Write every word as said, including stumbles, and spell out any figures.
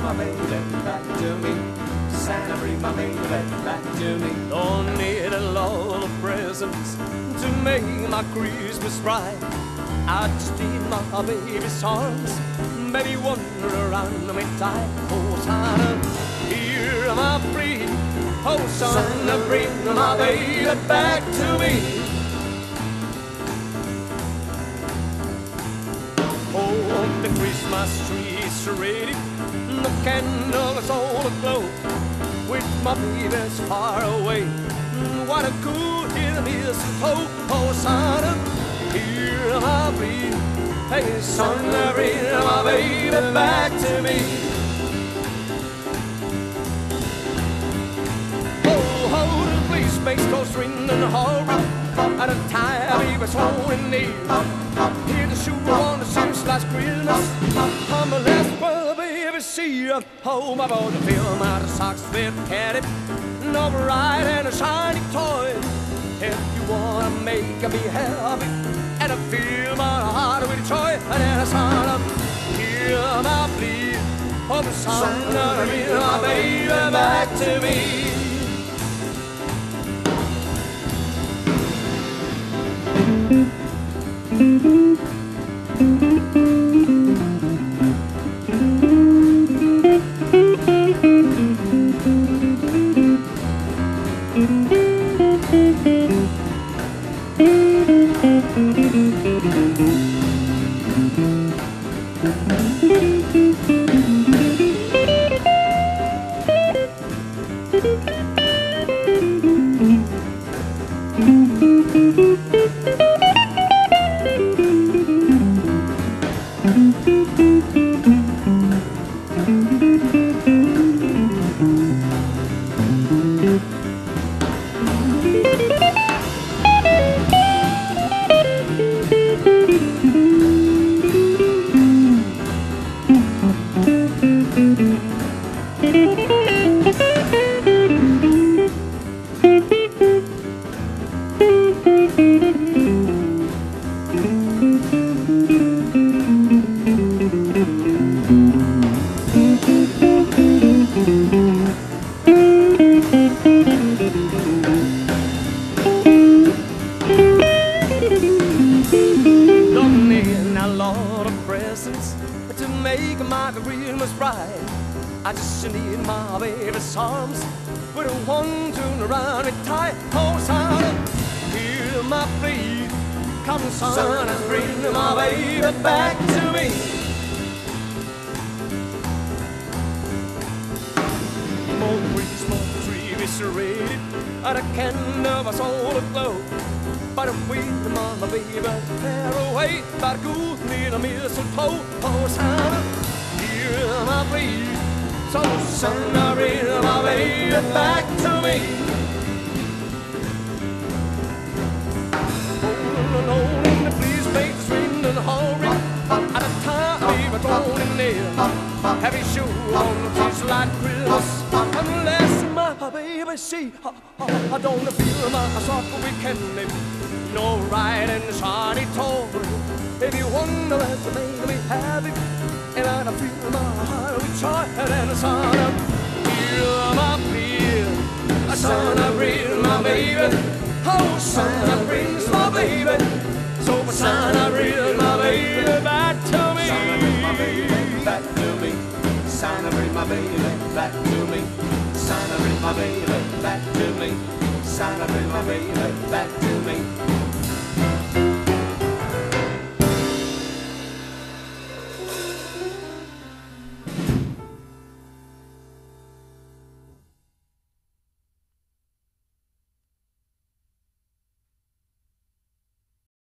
my baby back to me. Santa, bring my baby back to me. Don't need a lot of presents to make my Christmas bright. I just need my baby's arms, baby wander around me tight. Oh Santa, hear my plea. Oh Santa, bring my baby back to me. Oh, the Christmas tree is ready, the candles all aglow, with my baby's far away. What a good deal mistletoe. Oh Santa, hear my plea. Hey Santa, bring my baby back to me. Oh, hold it, please, make those ring and hurry, at a time baby's holding near. Hear the shoe on the seems last Christmas. I'm the last brother baby see ya. Oh, my boy, to fill my socks with candy, no bright and a shiny toy. If you wanna make me happy and I fill my heart with joy, and then I sign up, hear my plea. Oh, the Santa, bring my baby back to me. To make my Christmas bright, I just need my baby's arms with one tune around it tight. Oh Santa, hear my plea. Come Santa, bring my baby back to me. Oh, the Christmas tree is ready, and a candle was all aglow. But if we demand my baby tear away, but good need a mistletoe. Oh Santa, hear my plea. So Santa, bring my baby back to me. Oh, alone in the please make the swing and hurry, at a time baby thrown in there. Heavy shoe on the trees like Christmas, unless my baby see. I, I, I don't feel my soft weekend. No ride and shiny toy. If you wonder that's to make me happy, and I feel my heart with joy, and then the sun up, hear my plea. A Santa bring my baby. Oh, Santa brings my baby. So Santa bring my baby back to me. Santa bring my baby back to me. Santa bring my baby back to me. Santa bring my baby back to me. Santa bring my baby back to me.